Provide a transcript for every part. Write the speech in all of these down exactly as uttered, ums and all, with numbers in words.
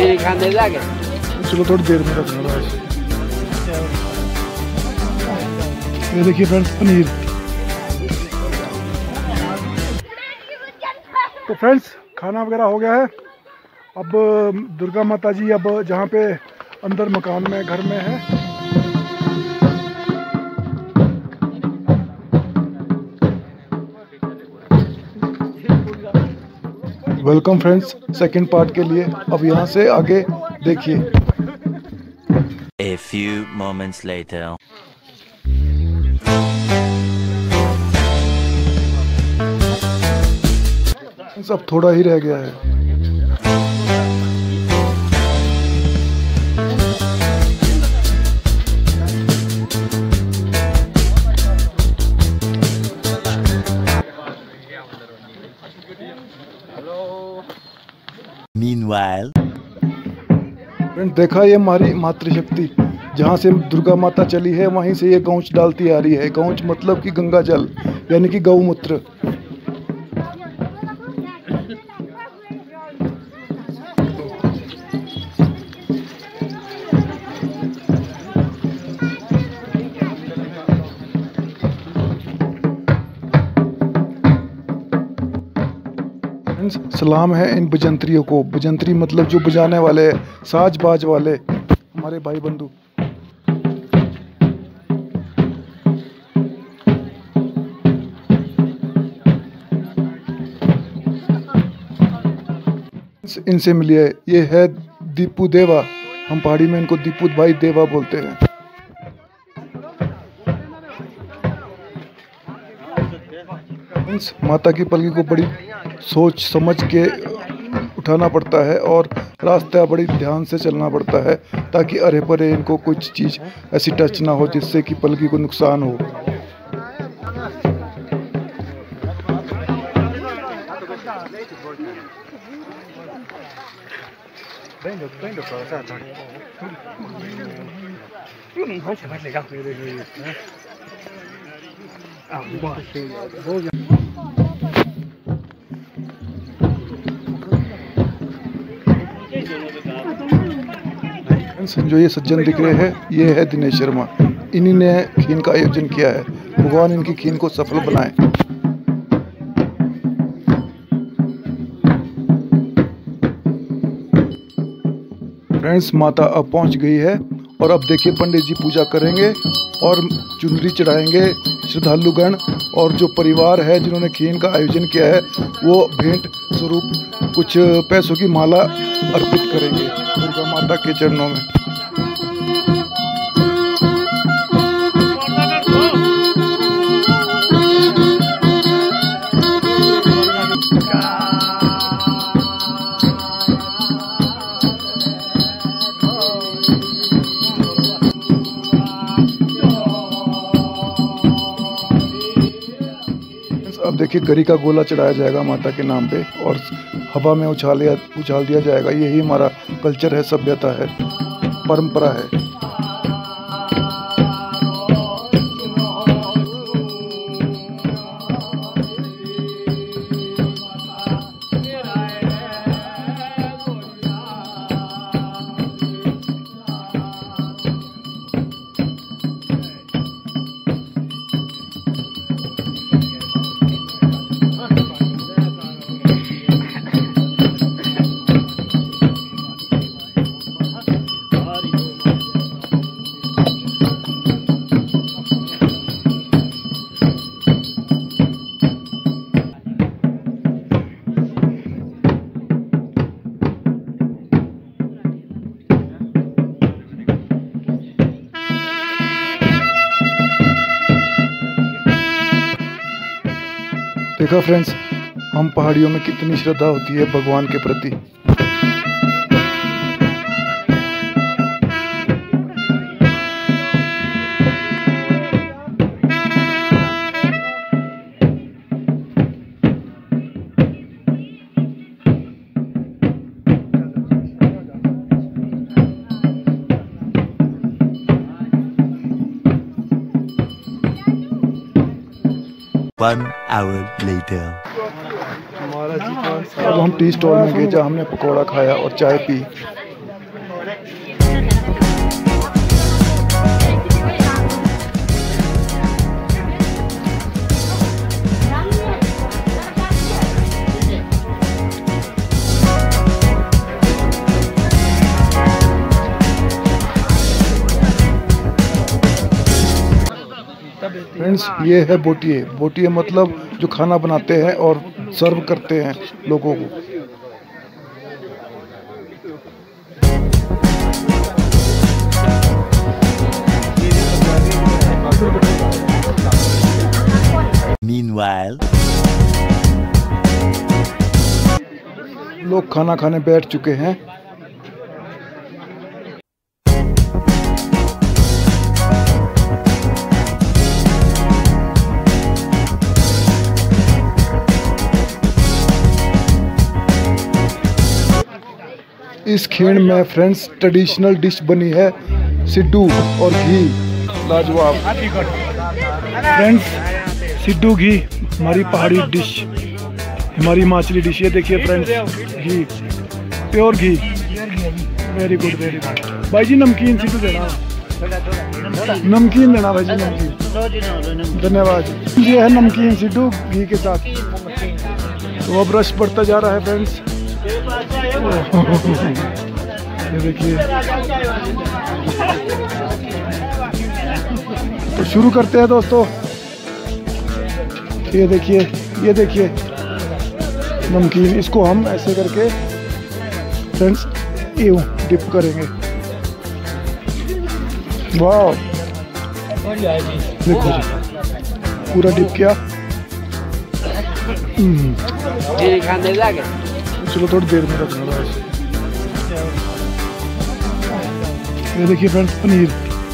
पनीर खाने जाके चलो थोड़ी देर में रखना आज। ये देखिए फ्रेंड्स पनीर। तो फ्रेंड्स खाना वगैरह हो गया है। अब दुर्गा माता जी अब जहाँ पे अंदर मकान में घर में है। वेलकम फ्रेंड्स सेकंड पार्ट के लिए। अब यहाँ से आगे देखिए। A few moments later. सब थोड़ा ही रह गया है। Meanwhile, फ्रेंड देखा ये हमारी मातृशक्ति, जहाँ से दुर्गा माता चली है वहीं से ये गौंच डालती आ रही है। गौंच मतलब कि गंगा जल यानी कि गौमूत्र। सलाम है इन बजंत्रियों को। बजंत्री मतलब जो बजाने वाले, साज बाज वाले हमारे भाई बंधु। इनसे मिलिए। ये है दीपू देवा। हम पहाड़ी में इनको दीपू भाई देवा बोलते हैं। माता की पलकी को बड़ी सोच समझ के उठाना पड़ता है और रास्ता बड़ी ध्यान से चलना पड़ता है ताकि अरे परे इनको कुछ चीज़ ऐसी टच ना हो जिससे कि पलकी को नुकसान हो। जो ये सज्जन दिख रहे हैं ये है दिनेश शर्मा। इन्हीं ने खीन का आयोजन किया है। भगवान इनकी खीन को सफल बनाए। फ्रेंड्स माता अब पहुंच गई है और अब देखिए पंडित जी पूजा करेंगे और चुनरी चढ़ाएंगे श्रद्धालुगण। और जो परिवार है जिन्होंने खीन का आयोजन किया है वो भेंट स्वरूप कुछ पैसों की माला अर्पित करेंगे दुर्गा माता के चरणों में। अब देखिए गरी का गोला चढ़ाया जाएगा माता के नाम पे और हवा में उछाल उछाल दिया जाएगा। यही हमारा कल्चर है, सभ्यता है, परंपरा है। देखा फ्रेंड्स हम पहाड़ियों में कितनी श्रद्धा होती है भगवान के प्रति। One hour later. अब हम टी स्टॉल में गए जहाँ हमने पकौड़ा खाया और चाय पी। फ्रेंड्स ये है बोटिए। बोटिए मतलब जो खाना बनाते हैं और सर्व करते हैं लोगों को। Meanwhile, लोग खाना खाने बैठ चुके हैं। इस खीण में फ्रेंड्स ट्रेडिशनल डिश बनी है सिड्डू और घी। लाजवाब फ्रेंड्स, सिड्डू घी हमारी पहाड़ी डिश, हमारी हिमाचली डिश। ये देखिए फ्रेंड्स, घी, प्योर घी। Very good very good. भाई जी नमकीन सिड्डू देना, नमकीन देना भाई जी, नमकीन। धन्यवाद। ये है नमकीन सिड्डू घी के साथ। तो अब रश बढ़ता जा रहा है फ्रेंड्स। ये देखिए, तो शुरू करते हैं दोस्तों। ये देखिए, ये देखिए नमकीन, इसको हम ऐसे करके फ्रेंड्स यूं डिप करेंगे। वाह, देखो जी, पूरा डिप किया। चलो थोड़ी देर में रखना है। ये देखिए friends, paneer.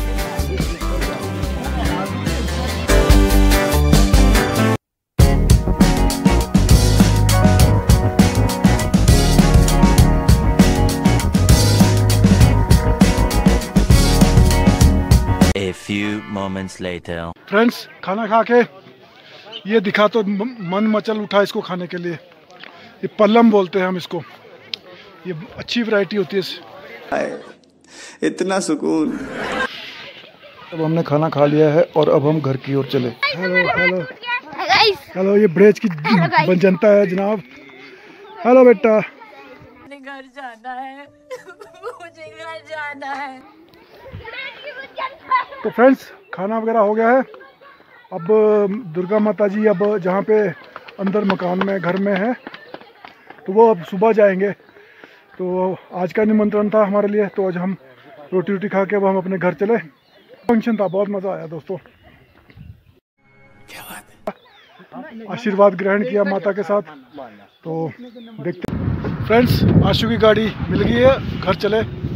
a few moments later. Friends खाना खा के ये दिखा तो मन मचल उठा इसको खाने के लिए। ये पल्लम बोलते हैं हम इसको। ये अच्छी वैरायटी होती है। इतना सुकून। अब हमने खाना खा लिया है और अब हम घर की ओर चले। हेलो हेलो हेलो, ये ब्रेज की बन जनता है जनाब। हेलो बेटा, घर जाना है, मुझे घर जाना है। तो फ्रेंड्स खाना वगैरह हो गया है। अब दुर्गा माता जी अब जहाँ पे अंदर मकान में घर में है, तो वो अब सुबह जाएंगे। तो आज का निमंत्रण था हमारे लिए, तो आज हम रोटी रोटी खा के अब हम अपने घर चले। फंक्शन था, बहुत मज़ा आया दोस्तों। क्या बात है? आशीर्वाद ग्रहण किया माता के साथ। तो देखते फ्रेंड्स, आशु की गाड़ी मिल गई है, घर चले।